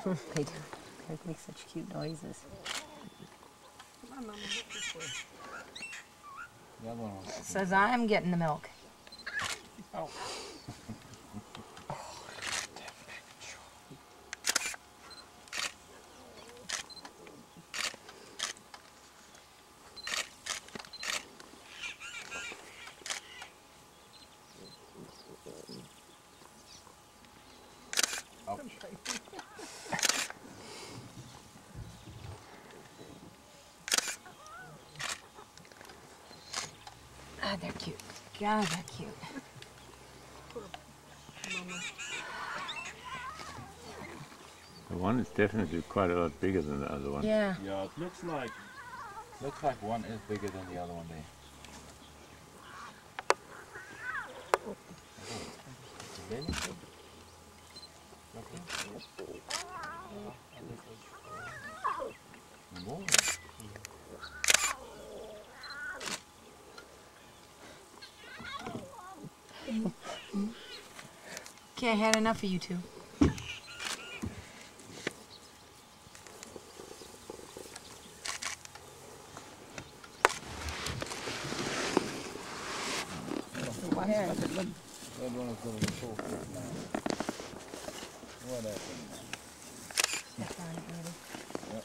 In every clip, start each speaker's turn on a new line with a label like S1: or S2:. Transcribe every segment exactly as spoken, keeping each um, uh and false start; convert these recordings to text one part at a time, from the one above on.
S1: They do. They make such cute noises.
S2: Come on, Mama, look this way. The other one wants to
S1: Says I'm getting the milk.
S2: Oh.
S1: Ah, they're cute. God, they're cute.
S3: The one is definitely quite a lot bigger than the other one.
S1: Yeah.
S2: Yeah, it looks like looks like one is bigger than the other one there. More.
S1: Okay, I had enough of you two.
S2: That one is going to be so quick now. What happened?
S1: Step on it, baby.
S2: Yep.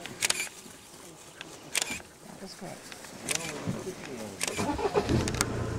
S1: That was great.